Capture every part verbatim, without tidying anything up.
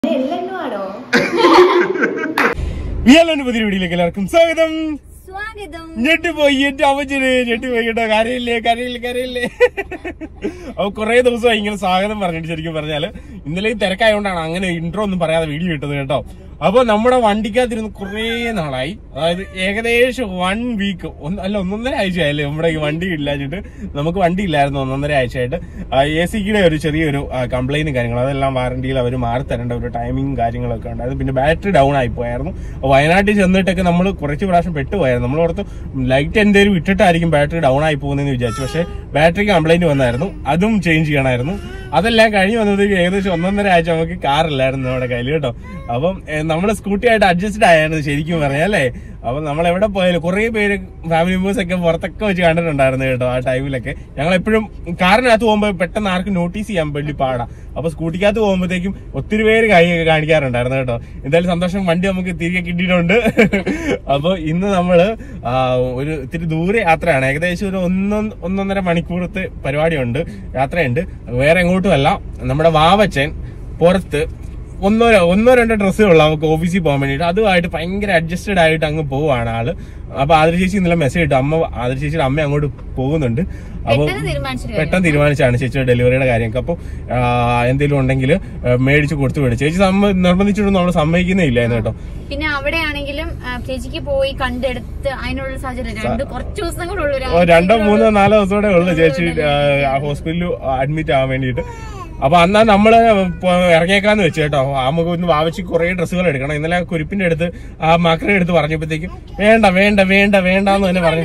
പുതിയ വീഡിയോയിലേക്ക് എല്ലാവർക്കും സ്വാഗതം. ഞെട്ടിപ്പോയി എന്റെ അവച്ചന് ഞെട്ടിപ്പോയി കേട്ടോ. കരയില്ലേ കരയില്ലേ കരയില്ലേ അപ്പൊ കുറെ ദിവസമായി ഇങ്ങനെ സ്വാഗതം പറഞ്ഞിട്ട്. ശരിക്കും പറഞ്ഞാല് ഇന്നലെയും തിരക്കായതുകൊണ്ടാണ് അങ്ങനെ ഇൻട്രോ ഒന്നും പറയാതെ വീഡിയോ ഇട്ടത് കേട്ടോ. അപ്പൊ നമ്മുടെ വണ്ടിക്കകത്തിരുന്ന് കുറേ നാളായി, അതായത് ഏകദേശം വൺ വീക്ക് അല്ല ഒന്നൊന്നര ആഴ്ചയായില്ലേ നമ്മുടെ ഈ വണ്ടി ഇല്ലാഞ്ഞിട്ട്. നമുക്ക് വണ്ടി ഇല്ലായിരുന്നു ഒന്നൊന്നര ആഴ്ചയായിട്ട്. എ സിയുടെ ഒരു ചെറിയൊരു കംപ്ലൈന്റും കാര്യങ്ങളും അതെല്ലാം വാറണ്ടിയിൽ അവർ മാറി തരേണ്ട ഒരു ടൈമിങ് കാര്യങ്ങളൊക്കെ ഉണ്ടായിരുന്നു. പിന്നെ ബാറ്ററി ഡൗൺ ആയി പോയായിരുന്നു. വയനാട്ടിൽ ചെന്നിട്ടൊക്കെ നമ്മൾ കുറച്ച് പ്രാവശ്യം പെട്ടുപോയായിരുന്നു. നമ്മൾ ഓർത്ത് ലൈറ്റ് എന്തെങ്കിലും ഇട്ടിട്ടായിരിക്കും ബാറ്ററി ഡൗൺ ആയി പോകുന്നതെന്ന് വിചാരിച്ചു. പക്ഷെ ബാറ്ററിക്ക് കംപ്ലൈന്റ് വന്നായിരുന്നു, അതും ചേഞ്ച് ചെയ്യണമായിരുന്നു. അതെല്ലാം കഴിഞ്ഞ് വന്നപ്പോഴത്തേക്ക് ഏകദേശം ഒന്നൊന്നര ആഴ്ച നമുക്ക് കാറില്ലായിരുന്നു നമ്മുടെ കയ്യിൽ കേട്ടോ. അപ്പം നമ്മള് സ്കൂട്ടി ആയിട്ട് അഡ്ജസ്റ്റഡ് ആയിരുന്നു ശരിക്കും പറയാം അല്ലേ. അപ്പൊ നമ്മൾ എവിടെ പോയാലും കുറെ പേര് ഫാമിലി മെമ്പേഴ്സ് ഒക്കെ പുറത്തൊക്കെ വെച്ച് കണ്ടിട്ടുണ്ടായിരുന്നു കേട്ടോ. ആ ടൈമിലൊക്കെ ഞങ്ങൾ എപ്പോഴും കാറിനകത്ത് പോകുമ്പോൾ പെട്ടെന്ന് ആർക്കും നോട്ടീസ് ചെയ്യാൻ വേണ്ടി പാടാം. അപ്പൊ സ്കൂട്ടിക്കകത്ത് പോകുമ്പോഴത്തേക്കും ഒത്തിരി പേര് കൈയൊക്കെ കാണിക്കാറുണ്ടായിരുന്നു കേട്ടോ. എന്തായാലും സന്തോഷം, വണ്ടി നമുക്ക് തിരികെ കിട്ടിയിട്ടുണ്ട്. അപ്പൊ ഇന്ന് നമ്മള് ഒരു ഇത്തിരി ദൂരെ യാത്രയാണ്. ഏകദേശം ഒരു ഒന്നൊ ഒന്നൊന്നര മണിക്കൂറത്തെ പരിപാടിയുണ്ട്, യാത്രയുണ്ട്. വേറെ എങ്ങോട്ടും അല്ല, നമ്മുടെ വാവച്ചൻ പുറത്ത് ഒന്നോ ഒന്നോ രണ്ടോ ഡ്രസ്സേ ഉള്ളൂ നമുക്ക് ഓഫീസിൽ പോകാൻ വേണ്ടിയിട്ട്. അതുമായിട്ട് ഭയങ്കര അഡ്ജസ്റ്റഡ് ആയിട്ട് അങ്ങ് പോവാണ് ആള്. അപ്പൊ ആതിര ചേച്ചി ഇന്നലെ മെസ്സേജ് ഇട്ടു, അമ്മ ആതിര ചേച്ചിയുടെ അമ്മ അങ്ങോട്ട് പോകുന്നുണ്ട്. അപ്പൊ പെട്ടെന്ന് തീരുമാനിച്ചാണ് ചേച്ചിയുടെ ഡെലിവറിയുടെ കാര്യമൊക്കെ. അപ്പൊ എന്തെങ്കിലും ഉണ്ടെങ്കിൽ മേടിച്ച് കൊടുത്തു വിടും. ചേച്ചി നിർബന്ധിച്ചിട്ടൊന്നും നമ്മൾ സമ്മതിക്കുന്നേ കേട്ടോ. പിന്നെ അവിടെയാണെങ്കിലും ചേച്ചിക്ക് പോയി കണ്ടെടുത്ത് അതിനുള്ള സാഹചര്യം കുറച്ച് ദിവസം കൂടെ ഉള്ളൂ, രണ്ടോ മൂന്നോ നാലോ ദിവസത്തോടെ ഉള്ളു ചേച്ചി ഹോസ്പിറ്റലിൽ അഡ്മിറ്റ് ആവാൻ വേണ്ടിയിട്ട്. അപ്പൊ അന്നാ നമ്മള് ഇറങ്ങിയേക്കാന്ന് വെച്ചു കേട്ടോ. നമുക്ക് ഒന്ന് വാവച്ച് കുറെ ഡ്രസ്സുകൾ എടുക്കണം. ഇന്നലെ കുരിപ്പിന്റെ അടുത്ത് ആ മക്കളുടെ അടുത്ത് പറഞ്ഞപ്പോഴത്തേക്കും വേണ്ട വേണ്ട വേണ്ട വേണ്ടെന്ന് തന്നെ പറഞ്ഞു.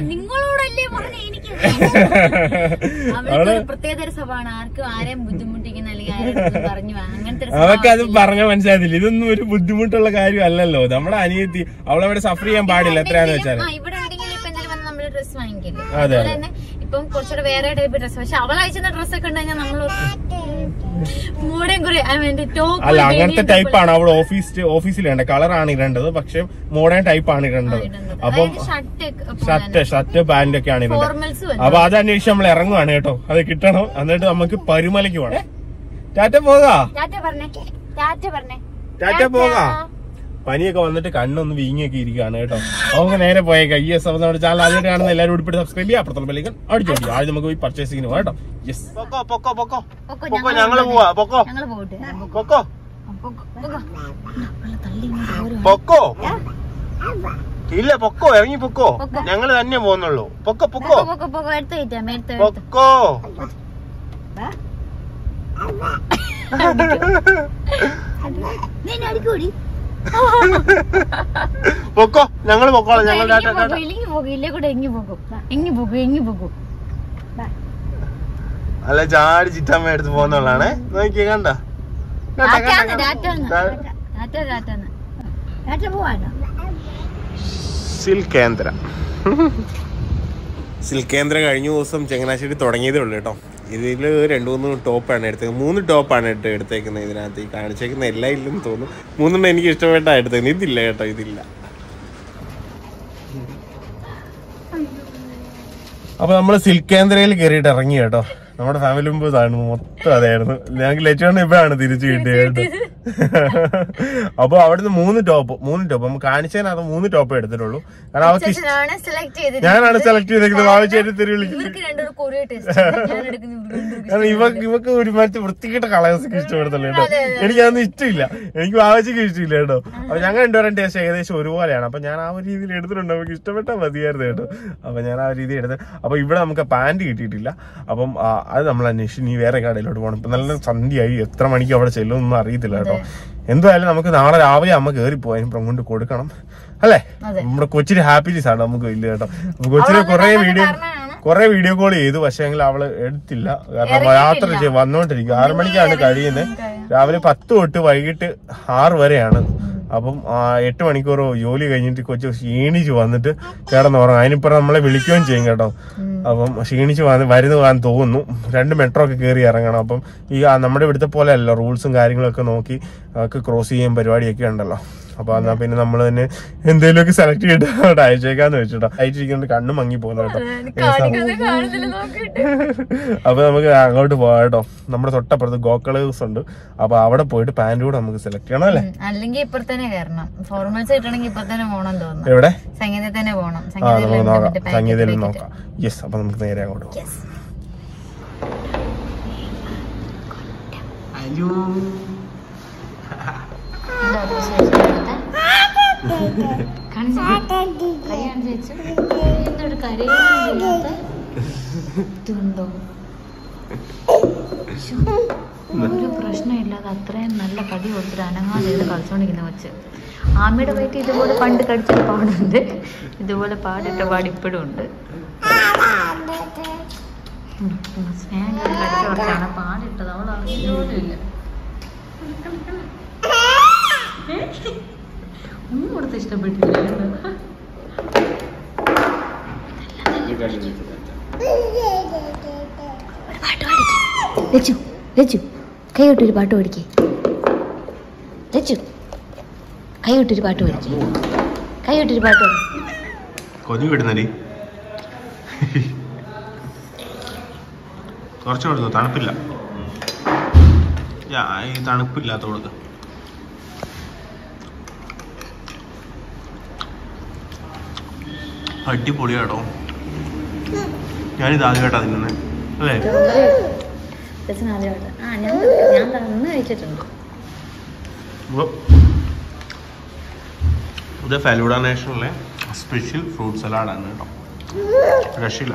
അവർക്ക് അത് പറഞ്ഞ മനസ്സിലായില്ല. ഇതൊന്നും ഒരു ബുദ്ധിമുട്ടുള്ള കാര്യം അല്ലല്ലോ. നമ്മുടെ അനിയത്തി അവളവിടെ സഫർ ചെയ്യാൻ പാടില്ല എത്രയാന്ന് വെച്ചാൽ. അതെ, ഇപ്പം കുറച്ചുകൂടെ വേറെ ടൈപ്പ് ഡ്രസ്. പക്ഷെ അവൾ അയച്ചുന്ന ഡ്രസ്സൊക്കെ ഉണ്ടെങ്കിൽ നമ്മൾ അല്ല അങ്ങനത്തെ ടൈപ്പാണ് അവൾ ഓഫീസ് ഓഫീസിൽ ഇടേണ്ടത്. കളറാണ് ഇടേണ്ടത്, പക്ഷെ മോഡേൺ ടൈപ്പാണ് ഇടേണ്ടത്. അപ്പം ഷർട്ട് ഷർട്ട് പാന്റ് ഒക്കെയാണ് ഇടേണ്ടത്. അപ്പൊ അത് അന്വേഷിച്ച് നമ്മൾ ഇറങ്ങുവാണ് കേട്ടോ. അത് കിട്ടണം. എന്നിട്ട് നമുക്ക് പരുമലയ്ക്ക് പോകണം. ടാറ്റ പോകാ ടാറ്റ പോകാ പനിയൊക്കെ വന്നിട്ട് കണ്ണൊന്ന് വീങ്ങിയൊക്കെ ഇരിക്കുകയാണ് കേട്ടോ. നമുക്ക് നേരെ പോയേക്കാം. ഈ എസ് നമ്മുടെ ചാനൽ ആദ്യമായിട്ട് കാണുന്ന എല്ലാവരും ഉൾപ്പെടെ സബ്സ്ക്രൈബ് ചെയ്യുക, അപ്പുറത്തുള്ള ബെല്ലൈക്കൺ അടിച്ചു കൊടുക്കുക. ആദ്യം നമുക്ക് പോയി പർച്ചേസിങ്ങിന് പോകാം കേട്ടോ. യെസ്, പൊക്കോ പൊക്കോ പൊക്കോ പൊക്കോ ഞങ്ങള് പോവാ. പൊക്കോ പൊക്കോ പൊക്കോ ഇല്ല പൊക്കോ, ഇറങ്ങി പൊക്കോ. ഞങ്ങള് തന്നെ പോകുന്നുള്ളൂ. പൊക്കോ പൊക്കോ പൊക്കോ. പൊക്കോ ഞങ്ങള് പൊക്കോളാം. ഞങ്ങൾ അല്ല ചാടി ചിറ്റമ്മ എടുത്ത് പോകുന്നുള്ളാണേ. നോക്കിയേ കണ്ട സിൽക്കേന്ദ്ര സിൽക്കേന്ദ്ര കഴിഞ്ഞ ദിവസം ചങ്ങനാശ്ശേരി തുടങ്ങിയതേ ഉള്ളു കേട്ടോ. ഇതില് രണ്ടു മൂന്ന് ടോപ്പാണ് എടുത്തത്. മൂന്ന് ടോപ്പാണ് കേട്ടോ എടുത്തേക്കുന്നത്. ഇതിനകത്ത് ഈ കാണിച്ചേക്കുന്ന എല്ലാം ഇല്ലെന്ന് തോന്നുന്നു. മൂന്നെണ്ണം എനിക്ക് ഇഷ്ടപ്പെട്ടാ എടുത്തേക്കുന്നത്. ഇതില്ല കേട്ടോ, ഇതില്ല. അപ്പൊ നമ്മള് സിൽക്കേന്ദ്രയിൽ കയറിയിട്ട് ഇറങ്ങി കേട്ടോ. നമ്മുടെ ഫാമിലി മെമ്പേഴ്സ് ആണ് മൊത്തം അതായിരുന്നു. ഞങ്ങൾക്ക് ലച്ചുകൊണ്ട് ഇപ്പോഴാണ് തിരിച്ചു കിട്ടിയത് കേട്ടോ. അപ്പൊ അവിടുന്ന് മൂന്ന് ടോപ്പ് മൂന്ന് ടോപ്പ് നമുക്ക് കാണിച്ചതിനകത്ത് മൂന്ന് ടോപ്പ് എടുത്തിട്ടുള്ളൂ. കാരണം അവർക്ക് ഞാനാണ് സെലക്ട് ചെയ്തേക്കുന്നത്. ആവശ്യമായിട്ട് തിരി വിളിക്കുന്നത്. കാരണം ഇവക്ക് ഇവക്ക് ഒരുമാതിരി വൃത്തികെട്ട കളേഴ്സൊക്കെ ഇഷ്ടപ്പെടുത്തുള്ളൂ കേട്ടോ. എനിക്കതൊന്നും ഇഷ്ടമില്ല. എനിക്ക് ആവശ്യമൊക്കെ ഇഷ്ടമില്ല കേട്ടോ. അപ്പൊ ഞങ്ങൾ രണ്ടുപേരും ടേസ്റ്റ് ഏകദേശം ഒരുപോലെയാണ്. അപ്പൊ ഞാൻ ആ ഒരു രീതിയിൽ എടുത്തിട്ടുണ്ട്. നമുക്ക് ഇഷ്ടപ്പെട്ടാൽ മതിയായിരുന്നു കേട്ടോ. അപ്പൊ ഞാൻ ആ ഒരു രീതി എടുത്ത്. അപ്പൊ ഇവിടെ നമുക്ക് പാന്റ് കിട്ടിയിട്ടില്ല. അപ്പം അത് നമ്മൾ അന്വേഷിച്ച് ഇനി വേറെ കടയിലോട്ട് പോകണം. ഇപ്പൊ നല്ല സന്ധ്യയായി. എത്ര മണിക്ക് അവിടെ ചെല്ലുമെന്നൊന്നും അറിയത്തില്ല കേട്ടോ. എന്തായാലും നമുക്ക് നാളെ രാവിലെ അമ്മ കയറി പോയാലും കൊണ്ട് കൊടുക്കണം അല്ലേ. നമ്മുടെ കൊച്ചിന് ഹാപ്പിനെസ് ആണ് നമുക്ക് ഇല്ല കേട്ടോ. കൊച്ചിന് കുറെ വീഡിയോ കുറെ വീഡിയോ കോൾ ചെയ്തു. പക്ഷെ എങ്കിൽ അവള് എടുത്തില്ല. കാരണം യാത്ര ചെയ്ത് വന്നോണ്ടിരിക്കും. ആറു മണിക്കാണ് കഴിയുന്നത്. രാവിലെ പത്ത് തൊട്ട് വൈകിട്ട് ആറ് വരെയാണ്. അപ്പം എട്ട് മണിക്കൂർ ജോലി കഴിഞ്ഞിട്ട് കൊച്ചു ക്ഷീണിച്ച് വന്നിട്ട് കിടന്നുറങ്ങും. അതിനിപ്പുറം നമ്മളെ വിളിക്കുകയും ചെയ്യും കേട്ടോ. അപ്പം ക്ഷീണിച്ച് വന്ന് വരുന്ന പോകാൻ തോന്നുന്നു. രണ്ട് മെട്രോ ഒക്കെ കയറി ഇറങ്ങണം. അപ്പം ഈ നമ്മുടെ ഇവിടുത്തെ പോലെ അല്ല, റൂൾസും കാര്യങ്ങളൊക്കെ നോക്കി ഒക്കെ ക്രോസ് ചെയ്യാൻ പരിപാടിയൊക്കെ ഉണ്ടല്ലോ. അപ്പൊ എന്നാ പിന്നെ നമ്മൾ തന്നെ എന്തെങ്കിലുമൊക്കെ സെലക്ട് ചെയ്തിട്ട് അവിടെ അയച്ചേക്കാന്ന് വെച്ചിട്ടോ. അയച്ചിരിക്കുന്നത് കണ്ണ് മങ്ങി പോകുന്നു കേട്ടോ. അപ്പൊ നമുക്ക് അങ്ങോട്ട് പോവാം കേട്ടോ. നമ്മുടെ തൊട്ടപ്പുറത്ത് ഗോക്കളേഴ്സ് ഉണ്ട്. അപ്പൊ അവിടെ പോയിട്ട് പാന്റ് കൂടെ നമുക്ക് സെലക്ട് ചെയ്യണം അല്ലേ? അല്ലെങ്കിൽ ഇപ്പുറത്തന്നെ കയറണം. ഫോർമൽസ് കിട്ടണമെങ്കിൽ ഇപ്പുറത്തന്നെ പോകണം തോന്നുന്നു. എവിടെ? സംഗീതത്തിൽ തന്നെ പോകണം. സംഗീതയിൽ നോക്കാം. യെസ്. അപ്പൊ നമുക്ക് നേരെ അങ്ങോട്ട് പോകാം. ഒരു പ്രശ്നമില്ലാതെ അത്രയും നല്ല കടി കൊടുത്തിട്ട് അനങ്ങാതെ ഇത് കളിച്ചോണ്ടിരിക്കുന്ന വെച്ച്. ആമയുടെ വയറ്റ് ഇതുപോലെ പണ്ട് കടിച്ച പാടുണ്ട്, ഇതുപോലെ പാടിട്ട പാട് ഇപ്പോഴും ഉണ്ട്. സ്നേഹം കടിച്ച കുറച്ചാണ് പാടിട്ടത്, അവൾ അറിഞ്ഞോട്ടില്ല. ഒന്നും കൊടുത്ത് ഇഷ്ടപ്പെട്ടില്ല. ലച്ചു ലച്ചു കൈ വിട്ടൊരു പാട്ട് പഠിക്കേ. ലച്ചു കൈ വിട്ടൊരു പാട്ട് പഠിക്കേ. കൈ വിട്ടൊരു പാട്ട് കൊതി വിടുന്നേ. കുറച്ച് കൊടുത്തു. തണുപ്പില്ല, ഈ തണുപ്പില്ലാത്ത കൊടുക്ക. അടിപൊളിയാട്ടോ. ഞാനിത് ആദ്യമായിട്ടാ തിന്നുന്നേ അല്ലേ? ഇത് ഫലൂഡ നേഷനിലെ സ്പെഷ്യൽ ഫ്രൂട്ട് സലാഡാണ് കേട്ടോ. രക്ഷയില്ല.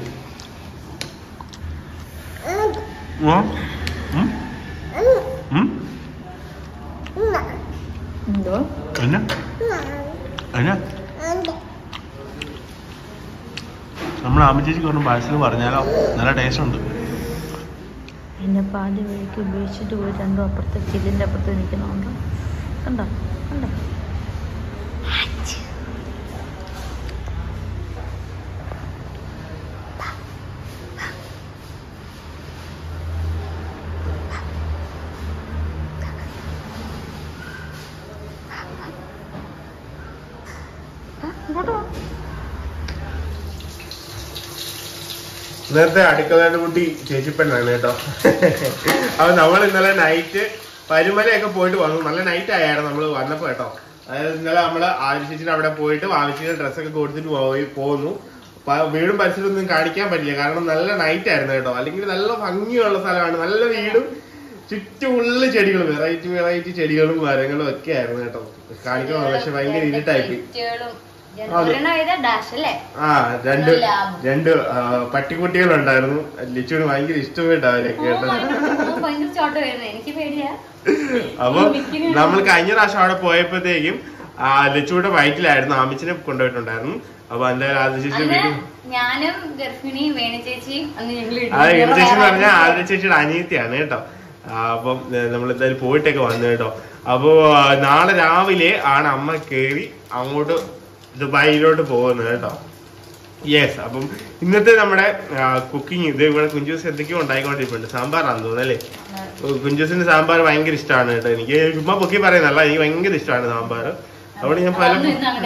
നമ്മൾ ആമച്ചേച്ചിക്ക് പറഞ്ഞു പാഴ്സൽ പറഞ്ഞാലോ, നല്ല ടേസ്റ്റ് ഉണ്ട്. എന്നെ പാതി വഴിക്ക് ഉപേക്ഷിച്ചിട്ട് പോയി രണ്ടും അപ്പുറത്തെ ചില്ലിൻ്റെ അപ്പുറത്ത് നിൽക്കുന്നുണ്ട്. കണ്ടോ കണ്ടോ? ഇന്നത്തെ അടുക്കളയുടെ കുട്ടി ചേച്ചിപ്പെണ്ണാണ് കേട്ടോ. അപ്പൊ നമ്മൾ ഇന്നലെ നൈറ്റ് പരുമലയൊക്കെ പോയിട്ട് വന്നു. നല്ല നൈറ്റ് ആയിരുന്നു നമ്മൾ വന്നപ്പോ കേട്ടോ. അതായത് ഇന്നലെ നമ്മള് ആവശ്യത്തിന് അവിടെ പോയിട്ട് ആവശ്യത്തിന് ഡ്രസ്സൊക്കെ കൊടുത്തിട്ട് പോയി പോന്നു. വീടും പരിസരമൊന്നും കാണിക്കാൻ പറ്റില്ല, കാരണം നല്ല നൈറ്റ് ആയിരുന്നു കേട്ടോ. അല്ലെങ്കിൽ നല്ല ഭംഗിയുള്ള സ്ഥലമാണ്, നല്ല വീടും ചുറ്റും ഉള്ള ചെടികളും വെറൈറ്റി വെറൈറ്റി ചെടികളും മരങ്ങളും ഒക്കെ ആയിരുന്നു കേട്ടോ. കാണിക്കണം, പക്ഷെ ഭയങ്കര ഇരുട്ടായി. ആ രണ്ട് രണ്ട് പട്ടിക്കുട്ടികളുണ്ടായിരുന്നു. ലിച്ചുവിന് ഭയങ്കര ഇഷ്ടമായിട്ട് അവരൊക്കെ കേട്ടോ. അപ്പൊ നമ്മൾ കഴിഞ്ഞ പ്രാവശ്യം അവിടെ പോയപ്പോഴത്തേക്കും ലച്ചുവിടെ വയറ്റിലായിരുന്നു, ആമിച്ചിനെ കൊണ്ടുപോയിട്ടുണ്ടായിരുന്നു. അപ്പൊ എന്തായാലും ആദ്യ ചേച്ചി വീട്ടിൽ ആ വേണു ചേച്ചി എന്ന് പറഞ്ഞാൽ ആദ്യ ചേച്ചിയുടെ അനിയത്തിയാണ് കേട്ടോ. അപ്പം നമ്മളെന്തായാലും പോയിട്ടൊക്കെ വന്നു കേട്ടോ. അപ്പൊ നാളെ രാവിലെ ആണ് അമ്മ കേറി അങ്ങോട്ട് ദുബായിലോട്ട് പോകുന്നത് കേട്ടോ. യെസ്. അപ്പം ഇന്നത്തെ നമ്മുടെ കുക്കിംഗ് ഇത് ഇവിടെ കുഞ്ചൂസ് എന്തൊക്കെയോ ഉണ്ടായിക്കൊണ്ടിരിക്കുന്നുണ്ട്. സാമ്പാറാണെന്ന് തോന്നുന്നു അല്ലേ? കുഞ്ചൂസിന്റെ സാമ്പാർ ഭയങ്കര ഇഷ്ടമാണ് കേട്ടോ. എനിക്ക് ചുമ്മാ പൊക്കി പറയുന്നല്ല, എനിക്ക് ഭയങ്കര ഇഷ്ടമാണ് സാമ്പാർ. അതുകൊണ്ട് ഞാൻ പല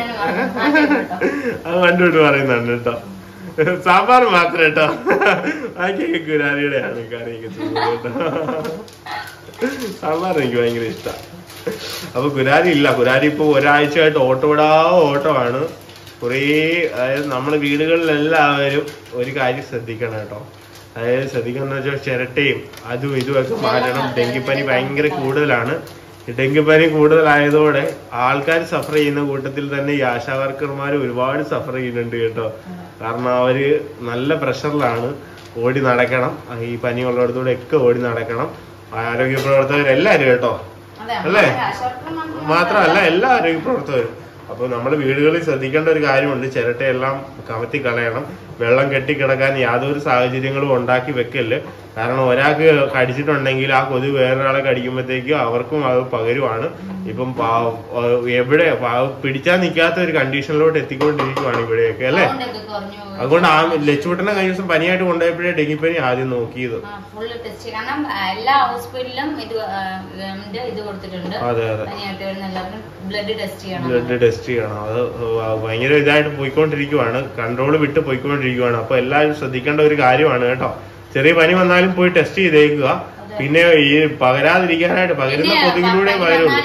അത് കണ്ടുവിട്ട് പറയുന്നുണ്ട് കേട്ടോ. സാമ്പാർ മാത്രം കേട്ടോ, ബാക്കിയൊക്കെ കുരാരിയുടെയാണ് കറിയൊക്കെ കേട്ടോ. സാമ്പാർ എനിക്ക് ഭയങ്കര ഇഷ്ടമാണ്. അപ്പൊ കുരാരി ഇല്ല, കുരാരി ഇപ്പൊ ഒരാഴ്ചയായിട്ട് ഓട്ടോ വിടാ ഓട്ടമാണ്. കുറേ അതായത് നമ്മുടെ വീടുകളിലെല്ലാവരും ഒരു കാര്യം ശ്രദ്ധിക്കണം കേട്ടോ. അതായത് ശ്രദ്ധിക്കണം വെച്ചാൽ ചിരട്ടയും അതും ഇതുമൊക്കെ മാറ്റണം. ഡെങ്കിപ്പനി ഭയങ്കര കൂടുതലാണ്. ഡെങ്കിപ്പനി കൂടുതലായതോടെ ആൾക്കാർ സഫർ ചെയ്യുന്ന കൂട്ടത്തിൽ തന്നെ ഈ ആശാ വർക്കർമാർ ഒരുപാട് സഫർ ചെയ്യുന്നുണ്ട് കേട്ടോ. കാരണം അവര് നല്ല പ്രഷറിലാണ്, ഓടി നടക്കണം. ഈ പനിയുള്ളിടത്തൂടെ ഒക്കെ ഓടി നടക്കണം. ആരോഗ്യ പ്രവർത്തകരെല്ലാരും കേട്ടോ, അല്ലേ? മാത്രമല്ല എല്ലാ ആരോഗ്യ പ്രവർത്തകരും. അപ്പൊ നമ്മുടെ വീടുകളിൽ ശ്രദ്ധിക്കേണ്ട ഒരു കാര്യമുണ്ട്, ചിരട്ടയെല്ലാം കമത്തി കളയണം. വെള്ളം കെട്ടിക്കിടക്കാൻ യാതൊരു സാഹചര്യങ്ങളും ഉണ്ടാക്കി വെക്കല്. കാരണം ഒരാൾക്ക് കടിച്ചിട്ടുണ്ടെങ്കിൽ ആ കൊതുക് വേറൊരാളെ കടിക്കുമ്പോഴത്തേക്കും അവർക്കും അത് പകരുവാണ്. ഇപ്പം എവിടെ പിടിച്ചാൽ നിൽക്കാത്ത ഒരു കണ്ടീഷനിലോട്ട് എത്തിക്കൊണ്ടിരിക്കുവാണ് ഇവിടെയൊക്കെ അല്ലേ. അതുകൊണ്ട് ആ ലച്ചുട്ടനെ കഴിഞ്ഞ ദിവസം പനിയായിട്ട് കൊണ്ടുപോയപ്പോഴേ ഡെങ്കിപ്പനി ആദ്യം നോക്കിയത്. എല്ലാ ഹോസ്പിറ്റലിലും ഇത് കൊടുത്തിട്ടുണ്ട്. അതെ അതെ, ബ്ലഡ് ടെസ്റ്റ് ചെയ്യണം. ബ്ലഡ് ടെസ്റ്റ് ചെയ്യണം. അത് ഭയങ്കര ഇതായിട്ട് പോയിക്കൊണ്ടിരിക്കുവാണ്, കൺട്രോൾ വിട്ട് പോയിക്കൊണ്ടിരിക്കുവാണ്. അപ്പൊ എല്ലാവരും ശ്രദ്ധിക്കേണ്ട ഒരു കാര്യമാണ് കേട്ടോ. ചെറിയ പനി വന്നാലും പോയി ടെസ്റ്റ് ചെയ്തേക്കുക. പിന്നെ ഈ പകരാതിരിക്കാനായിട്ട് പകരുന്ന കൊതുകിലൂടെ പകരുള്ളൂ.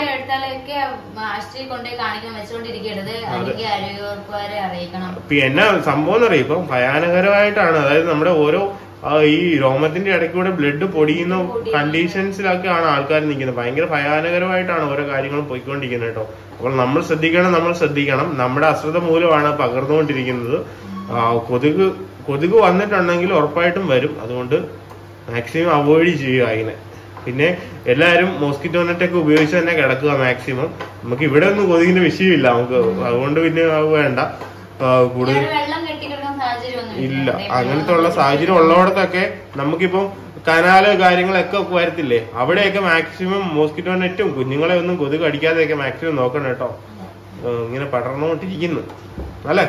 എന്നാ സംഭവം എന്നറിയാം, ഇപ്പം ഭയാനകരമായിട്ടാണ്. അതായത് നമ്മുടെ ഓരോ ഈ രോമത്തിന്റെ ഇടയ്ക്കൂടെ ബ്ലഡ് പൊടിയുന്ന കണ്ടീഷൻസിലൊക്കെയാണ് ആൾക്കാർ നിൽക്കുന്നത്. ഭയങ്കര ഭയാനകരമായിട്ടാണ് ഓരോ കാര്യങ്ങളും പോയിക്കൊണ്ടിരിക്കുന്നത് കേട്ടോ. അപ്പോൾ നമ്മൾ ശ്രദ്ധിക്കണം, നമ്മൾ ശ്രദ്ധിക്കണം. നമ്മുടെ അശ്രദ്ധ മൂലമാണ് പകർന്നുകൊണ്ടിരിക്കുന്നത്. കൊതുക് കൊതുക് വന്നിട്ടുണ്ടെങ്കിൽ ഉറപ്പായിട്ടും വരും. അതുകൊണ്ട് മാക്സിമം അവോയ്ഡ് ചെയ്യുക അതിനെ. പിന്നെ എല്ലാവരും മോസ്കിറ്റോ നെറ്റൊക്കെ ഉപയോഗിച്ച് തന്നെ കിടക്കുക മാക്സിമം. നമുക്ക് ഇവിടെ ഒന്നും കൊതുകിന്റെ വിഷയമില്ല നമുക്ക്, അതുകൊണ്ട് പിന്നെ വേണ്ട കൂടുതൽ ഇല്ല. അങ്ങനത്തെ ഉള്ള സാഹചര്യം ഉള്ളയിടത്തൊക്കെ നമുക്കിപ്പം കനാല് കാര്യങ്ങളൊക്കെ വരത്തില്ലേ, അവിടെയൊക്കെ മാക്സിമം മോസ്കിറ്റോ നെറ്റും കുഞ്ഞുങ്ങളെ ഒന്നും കൊതുക് അടിക്കാതെയൊക്കെ മാക്സിമം നോക്കണം കേട്ടോ. ഇങ്ങനെ പടർന്നുകൊണ്ടിരിക്കുന്നു അല്ലേ.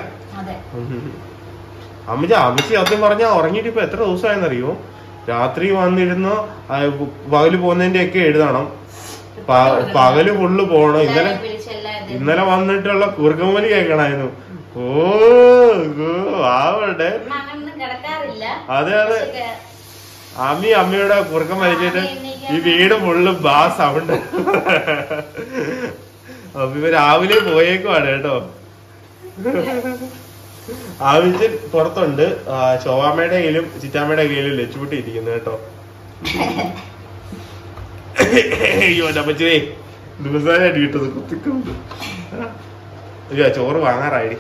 അമ്മച്ച അമ്മച്ചി സത്യം പറഞ്ഞാൽ ഉറങ്ങിയിട്ട് ഇപ്പൊ എത്ര ദിവസമായെന്നറിയോ? രാത്രി വന്നിരുന്ന് പകല് പോകുന്നതിന്റെ ഒക്കെ എഴുതണം, പകല് ഫുള്ള് പോണം. ഇന്നലെ ഇന്നലെ വന്നിട്ടുള്ള കുറുക്കമ്പലി കേൾക്കണായിരുന്നു. ഓ ആവട്ടെ. അതെ അതെ, അമ്മി അമ്മയുടെ കുറുക്കം വലിച്ചിട്ട് ഈ വീട് ഫുള്ള് ബാ സൗണ്ട്. അപ്പൊ ഇവ രാവിലെ പോയേക്കുവാണ് കേട്ടോ. ആവശ്യം പുറത്തുണ്ട്, ശോഭാമ്മയുടെ കയ്യിലും ചിറ്റാമ്മയുടെ കയ്യിലും ലച്ചുകൂട്ടി ഇരിക്കുന്നു കേട്ടോ. അയ്യോ അമ്മച്ചേ ദിവസമായിട്ട് കിട്ടുന്നത് കുത്തിക്കുണ്ട്. അയ്യോ ചോറ് വാങ്ങാറായി.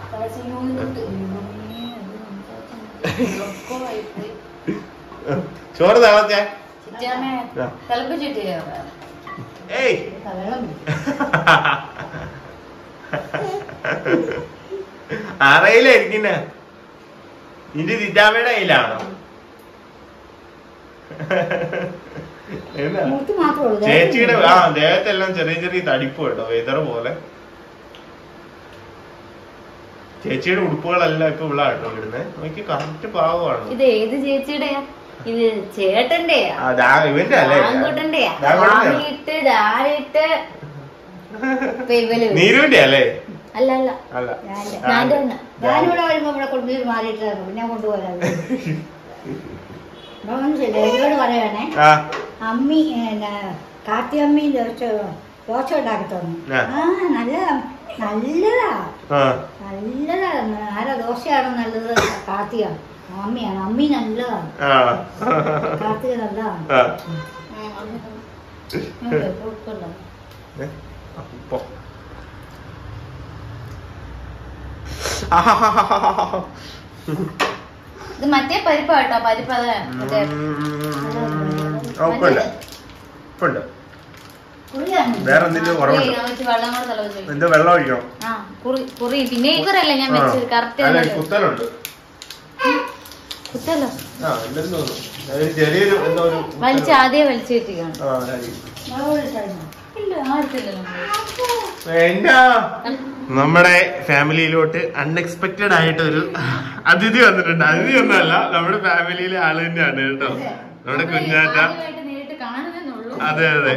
ചോറ് തളച്ചേ. ഏയ് ആറയിലായിരിക്കുന്ന നിന്റെ ചിറ്റാമ്മയുടെ കയ്യിലാണോ? ചേച്ചിയുടെ ആ ദേഹത്തെല്ലാം ചെറിയ ചെറിയ തടിപ്പ് കേട്ടോ, വെതർ പോലെ. ചേച്ചിയുടെ ഉടുപ്പുകളെല്ലാം ഇപ്പൊ ഇവിടെ കേട്ടോ ഇടുന്നത്. നോക്കി കറക്റ്റ് പാവമാണ്. ഇത് ഏത് ചേച്ചിയുടെയാ? ഇത് ചേട്ടന്റെയാ? ഇവന്റെ അല്ലേ? നീരുവിന്റെ അല്ലേ? അല്ല അല്ല അല്ല, ഞാനിവിടെ വരുമ്പോ ഇവിടെ കൊണ്ടുപോയി മാറിയിട്ടായിരുന്നു. പിന്നെ കൊണ്ടുപോകാൻ എന്നോട് പറയണേ, അമ്മി കാത്തി അമ്മി ദോശ ദോശ ഉണ്ടാക്കി തന്നു. ആ നല്ലതാ നല്ലതാ നല്ലതാ. ആരാ ദോശയാണോ നല്ലത്? കാർത്തിക അമ്മിയാണ്. അമ്മി നല്ലതാണ്, കാർത്തിക നല്ലതാണ്. ഇത് മറ്റേ പരിപ്പ് കേട്ടോ, പരിപ്പ്. അതെ വേറെ എന്തെങ്കിലും എന്താ വെള്ളം ഒഴിക്കണം. പിന്നെ ഇവരല്ലേ ഞാൻ വെച്ചത് കറക്റ്റ് കുത്തലുണ്ട്. കുത്തല്ലോ ചെറിയൊരു എന്തോ ഒരു വലിച്ച് ആദ്യം വലിച്ചു കിട്ടിയാണ്. നമ്മുടെ ഫാമിലിയിലോട്ട് അൺഎക്സ്പെക്റ്റഡ് ആയിട്ടൊരു അതിഥി വന്നിട്ടുണ്ട്. അതിഥി ഒന്നല്ല, നമ്മുടെ ഫാമിലിയിലെ ആള് തന്നെയാണ് കേട്ടോ, നമ്മുടെ കുഞ്ഞാറ്റ. അതെ അതെ,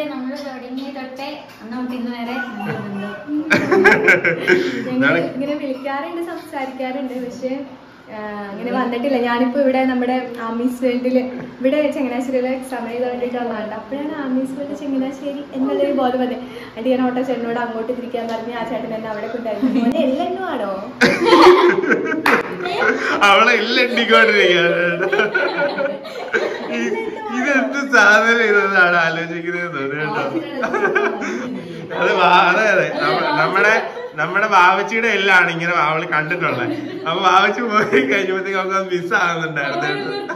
ഇങ്ങനെ വിളിക്കാറുണ്ട്, സംസാരിക്കാറുണ്ട്. പക്ഷെ അങ്ങനെ വന്നിട്ടില്ല. ഞാനിപ്പോ ഇവിടെ നമ്മുടെ ആമീസ് വേൾഡില് ഇവിടെ ചങ്ങനാശ്ശേരിയിലെ എക്സാം ചെയ്ത് വേണ്ടിയിട്ടുള്ളതാണ്. അപ്പോഴാണ് ആമീസ് വേൾഡ് ചങ്ങനാശ്ശേരി എന്നുള്ളൊരു ബോധം വന്നത്. അത് ഞാൻ ഓട്ടോ ചേട്ടനോട് അങ്ങോട്ട് തിരിക്കാൻ പറഞ്ഞ് ആ ചേട്ടൻ തന്നെ അവിടെ കൊണ്ടായിരുന്നു. മോനെ എല്ലാം ആണോ? അവളെ എല്ലാം ഇതെന്ത് സാധനം ഇതെന്നാണ് ആലോചിക്കുന്നത് കേട്ടോ. അത് അതെ അതെ, നമ്മുടെ നമ്മുടെ ബാവച്ചിയുടെ എല്ലാണ് ഇങ്ങനെ അവള് കണ്ടിട്ടുള്ളത്. അപ്പൊ ബാവച്ചി പോയി കഴിഞ്ഞപ്പോഴത്തേക്ക് അവർക്ക് അത് മിസ് ആകുന്നുണ്ടായിരുന്നു.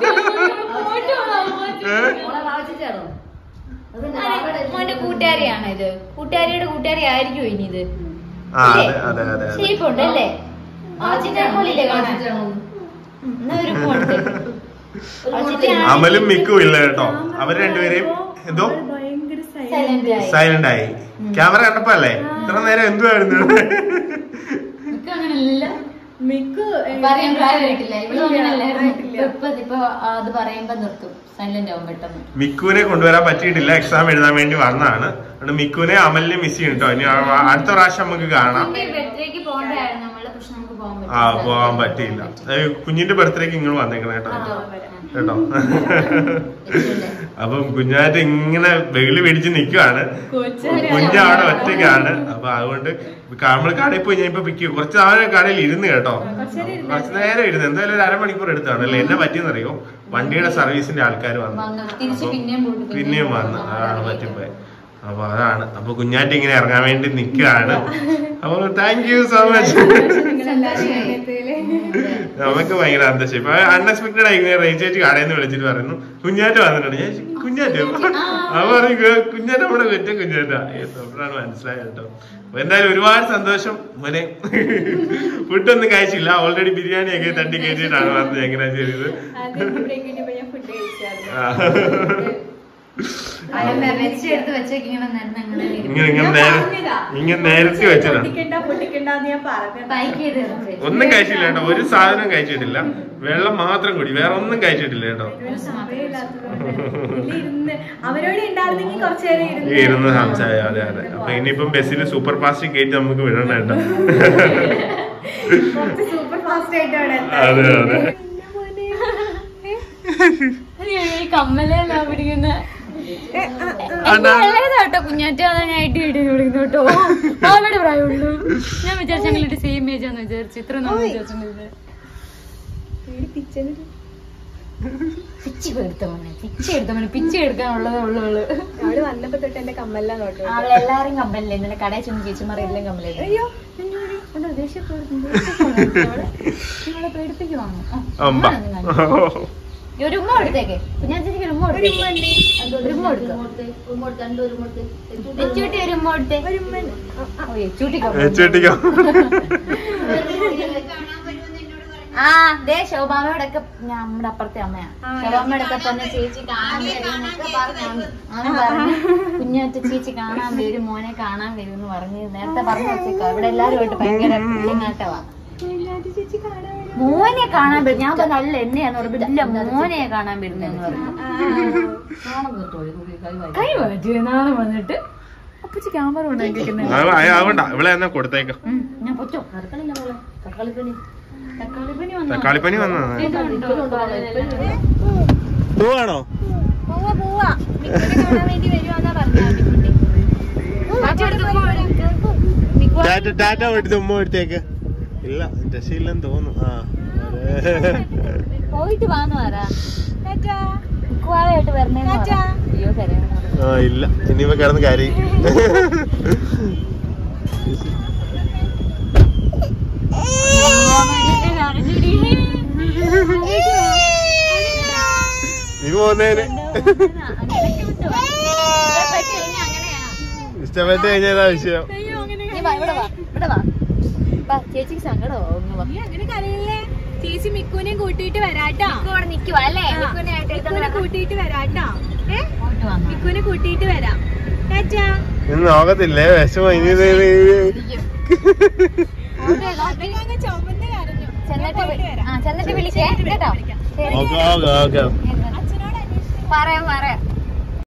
മോന്റെ കൂട്ടുകാരിയാണ് ഇത്, കൂട്ടുകാരിയുടെ കൂട്ടുകാരി ആയിരിക്കും ഇനി ഇത്. ആ അതെ അതെ അതെ, ഷേപ്പുണ്ട് അല്ലേ? ബാവച്ചിന്റെ പോലില്ലേ കാണാൻ? അമലും മിക്കും ഇല്ല കേട്ടോ. അവര് രണ്ടുപേരെയും എന്തോ സൈലന്റ് ആയി. ക്യാമറ കണ്ടപ്പോ അല്ലേ ഇത്ര നേരം എന്തുവായിരുന്നു? മിക്കു പറയാൻ പ്രായമായിട്ടില്ല. ഇപ്പൊ അത് പറയുമ്പോ നിർത്തും, സൈലന്റ് ആവും പെട്ടെന്ന്. മിക്കുവിനെ കൊണ്ടുവരാൻ പറ്റിയിട്ടില്ല, എക്സാം എഴുതാൻ വേണ്ടി വന്നതാണ്. അതുകൊണ്ട് മിക്കുവിനെ അമലിനെ മിസ് ചെയ്യും കേട്ടോ. ഇനി അടുത്ത പ്രാവശ്യം നമുക്ക് കാണാം. ആ പോവാൻ പറ്റിയില്ല. കുഞ്ഞിന്റെ ബർത്ത്ഡേക്ക് ഇങ്ങനെ വന്നേക്കണം കേട്ടോ കേട്ടോ. അപ്പം കുഞ്ഞാറ്റ് ഇങ്ങനെ വെയില് പിടിച്ച് നിക്കുവാണ്. കുഞ്ഞാവിടെ ഒറ്റയ്ക്കാണ്. അപ്പൊ അതുകൊണ്ട് നമ്മൾ കടയിൽ പോയി ഞാൻ ഇപ്പൊ പിക്ക് കുറച്ച് നാളെ കടയിൽ ഇരുന്ന് കേട്ടോ. കുറച്ച് നേരം ഇരുന്ന് എന്തായാലും ഒരു അരമണിക്കൂർ എടുത്താണ്. അല്ലെ എന്നെ പറ്റിയെന്നറിയോ, വണ്ടിയുടെ സർവീസിന്റെ ആൾക്കാർ വന്നു, പിന്നെയും വന്നു, അതാണ് പറ്റിപ്പോയി. അപ്പൊ അതാണ്. അപ്പൊ കുഞ്ഞാറ്റ് ഇങ്ങനെ ഇറങ്ങാൻ വേണ്ടി നിൽക്കുകയാണ്. അപ്പൊ താങ്ക് യു സോ മച്ച്. നമുക്ക് ഭയങ്കര സന്തോഷം. ഇപ്പൊ അൺഎക്സ്പെക്ടഡ് ആയി ഇങ്ങനെ റേഞ്ചേറ്റ് കടയിൽ നിന്ന് വിളിച്ചിട്ട് പറയുന്നു കുഞ്ഞാറ്റ് വന്നിട്ടുണ്ട്. ഞാൻ കുഞ്ഞാറ്റ് അപ്പൊ പറയും കുഞ്ഞാറ്റ് നമ്മുടെ കുറ്റ കുഞ്ഞാറ്റാ. അപ്പോഴാണ് മനസ്സിലായത് കേട്ടോ. അപ്പൊ എന്തായാലും ഒരുപാട് സന്തോഷം. മോനെ ഫുഡൊന്നും കഴിച്ചില്ല, ഓൾറെഡി ബിരിയാണി ഒക്കെ തട്ടി കയറ്റിയിട്ടാണ് വന്നത് എങ്ങനെയാ ചെയ്തത്. ഇങ്ങനെ നേരത്തെ വെച്ചതാ. ഒന്നും കഴിച്ചില്ല കേട്ടോ, ഒരു സാധനം കഴിച്ചിട്ടില്ല. വെള്ളം മാത്രം കൂടി, വേറെ ഒന്നും കഴിച്ചിട്ടില്ല കേട്ടോ. ഇരുന്ന് സംസാരിക്കും. അതെ അതെ. അപ്പൊ ഇനിയിപ്പം ബസ്സിൽ സൂപ്പർ ഫാസ്റ്റ് കയറ്റി നമുക്ക് വിടണം കേട്ടോ. അതെ അതെ. കമ്മലല്ല പിടിക്കുന്ന കേട്ടോ കുഞ്ഞാറ്റ. അതായിട്ട് വിളിക്കുന്നു കേട്ടോ. അവിടെ പ്രായമുള്ളൂ. ഞാൻ വിചാരിച്ചു ഞങ്ങളുടെ സെയിം ഏജ് ആണെന്ന് വിചാരിച്ചു. ഇത്ര നമ്മൾ വിചാരിച്ചിട്ടുണ്ട്. പിച്ചി എടുത്ത മോനെ, പിച്ചി എടുത്ത മോനെ, പിച്ചി എടുക്കാനുള്ളതേ ഉള്ളു. അവിടെ വന്നപ്പോ തൊട്ട് എന്റെ കമ്മല്ല നോട്ടോ. അവളെല്ലാരും കമ്മലല്ലേ, ഇന്നലെ കടയിൽ ചെന്ന് ചേച്ചിമാർ എല്ലാം കമ്മലല്ലേ. അയ്യോ നിങ്ങളെ പേടിപ്പിക്കുവാണോ? ഒരു ഉമ്മ എടുത്തേക്ക് കുഞ്ഞാ ചേച്ചിക്ക് ഒരു ഉമ്മ എടുത്തേക്ക്. ഒരു ഉമ്മ എടുക്ക ചൂട്ടി, ഒരു ഉമ്മ എടുത്തേ. ചൂട്ടിക്കോ. ആ ദേ ശോഭാമയോടൊക്കെ നമ്മുടെ അപ്പുറത്തെ അമ്മയാണ്. ശോഭാമയോടൊക്കെ പറഞ്ഞ ചേച്ചി കാണാൻ വരും പറഞ്ഞു. കുഞ്ഞാറ്റ ചേച്ചി കാണാൻ വരും, മോനെ കാണാൻ വരും എന്ന് പറഞ്ഞ് നേരത്തെ പറഞ്ഞു വെച്ചേക്കോ. ഇവിടെ എല്ലാരും ഭയങ്കര പിള്ളങ്ങാട്ടവാ. മോനെ കാണാൻ വരും. ഞാൻ പറഞ്ഞ അല്ല എന്നെയാന്ന് പറയുമ്പോ ഇല്ല മോനെ കാണാൻ വരുന്നെന്ന് പറഞ്ഞു. കൈ മാറ്റി നാളെ വന്നിട്ട് അപ്പച്ചി ക്യാമറ ഉണ്ടാക്കിയിരിക്കുന്നത്. കൊടുത്തേക്കാം. ഞാൻ പൊച്ചോ തക്കാളില്ല പോലെ തക്കാളിപ്പനി തക്കാളിപ്പനി വന്നോ? പോവാണോ? ടാറ്റ എടുത്ത് ഉമ്മ എടുത്തേക്ക്. ഇല്ല രസയില്ലെന്ന് തോന്നുന്നു. ആ പോയിട്ട് വാന്ന് പറയാ വരണേ. അയ്യോ കരയാ. ആ ഇല്ല ഇനിയിപ്പോ കിടന്ന് കരയും. നീ പോന്നേന് ഇഷ്ടപ്പെട്ട് കഴിഞ്ഞാ വിഷയം. ചേച്ചിക്ക് സങ്കടമാവും. ചേച്ചി മിക്കുനെ കൂട്ടിട്ട് വരാട്ടോ. കൂട്ടിട്ട് വരാട്ടോ. മിക്കുനെ കൂട്ടിട്ട് വരാം. ഇന്ന് നോക്കത്തില്ലേ വിഷമം. ഇനി ചെന്നിട്ട് വിളിക്കേ കേട്ടോ. പറയാം പറയാം.